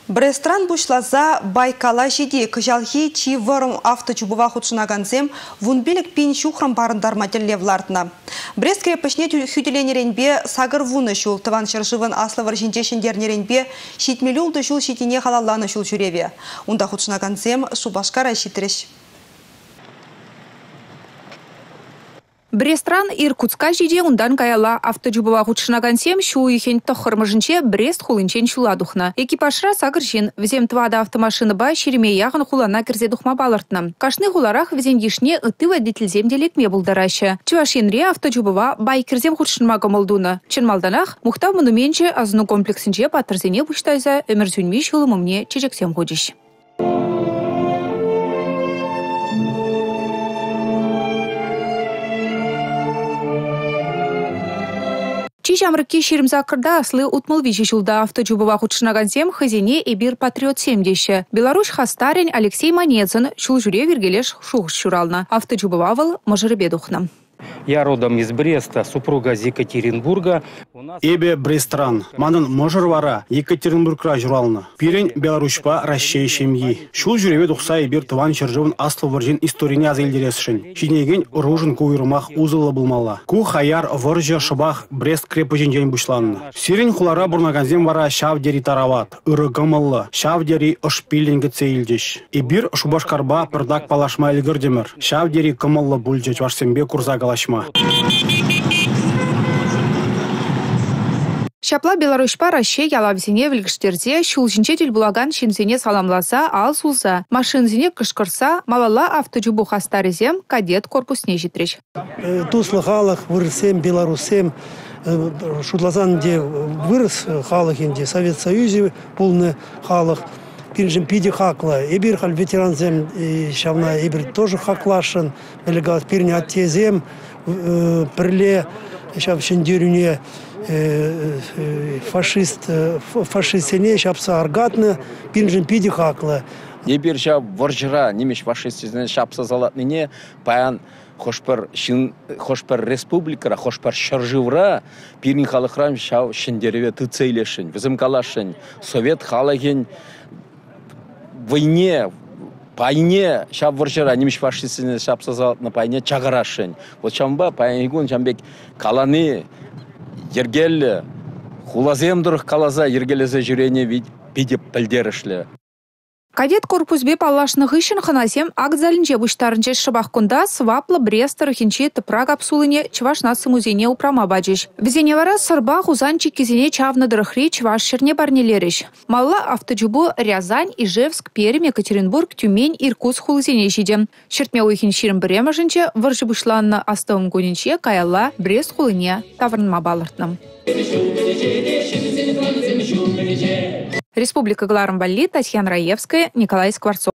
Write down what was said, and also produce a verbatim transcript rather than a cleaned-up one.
Брестран бушлаза Байкала жиде кыжалхи чи вырым авточубыва худшынагансем вунбелік пен шухрам барындар мателлевлардына. Брест крепішне хүделенеренбе сагыр вуны шул тыван шыршывын аслы варжинче шендернеренбе шитмелюлды шул шитине халалланы шул жүреве. Унда худшынагансем шубашкара шитреш. Брестран Иркутска жиде ундан каяла автожубыва худшынагансем шу ихен тохырмыжынче Брест хулынчен шуладухна. Экипажра сагыржин візем твада автомашины ба шереме яғын хулана кірзе духма балыртны. Кашны хуларах візен ешне ыты водительзем делекме булдарашы. Чувашенре автожубыва бай кірзем худшынмага молдуны. Чынмалданах мухтав монуменче азыну комплексінче патырзене буштайза өмірзюнме шылымымне чечексем ходиш. Чижамрыки ширмзакырда аслы утмыл вижи жулда автожубыва худшынагансем хазине эбир патриот семдеші. Беларусь хастарен Алексей Манецын шул жүре вергелеш шуғыш шурална. Автожубывавыл мажырыбе духна. Я родом из Бреста, супруга из Екатеринбурга. Эбе Брестран. Манын можырвара Екатеринбургра журална. Пирень Беларусьпа Россия семьи. Шул жүреве духса эбир тыван чыржывын аслы варжин историне азелдересшін. Шинеген ружын куйрымах узылы булмала. Ку хаяр варжа шыбах Брест крепыжен жен бушланна. Сирень хулара бурнаганзем вара шавдери тарават. Үрі гымылы. Шавдери ышпиленгі цейлдеш. Эбир шубашкарба пырдак палашма әлгірдемір. Шавдери кымылы бульджеч вашсембе курза галашма. Шапла Беларусьпа Россия ялавзине вілгіштерде шулжинче булаган шинзине саламласа ал сулза. Машинзине кышкырса малала автожубу хастарызем кадет корпусне житреш. Туслы халық вырысем Беларусем шудлазан де вырыс халық инде Совет Союзе полный халық. Пиржим пиди хакла, эбир хал ветеранзем шавна эбир тоже хаклашын, белегат пирни аттезем, перле шав шендерюне фашист фашистене шапса аргатны, пиржим пиди хакла. Эбир шав воржыра немеш фашистене шапса залатныне паян хошпер шин хошпер республикара хошпер шаржывра пирни халыхрам шав шендереве тыцейлешин, визем калашин, совет халагин войне, пайне, шаб варшара, немеш фашистсіне шаб сазалат на пайне чагарашын. Вот шамба, пайнегун, шамбек каланы, ергелі, хулаземдұрық калаза, ергелезе жүрені видеп пілдерішлі. Кадет корпусбе паллашных ишін ханасем акзалінже бұштарынче шыбаққында сваплы Брестер хинче тыпраг апсулыне чывашнасы музейне упрама баджиш. Візене вара сырба хузанчи кезене чавны дырыхри чываш шерне барнелериш. Малла автожубу Рязань, Ижевск, Пермь, Екатеринбург, Тюмень, Иркутск хулызене жидем. Шертме уйхин ширым біремажынче варжы бұшланны астывым гоненче каялла Брест хулыне таврынма балыртным. Республика Гларамбалли, Татьяна Раевская, Николай Скворцов.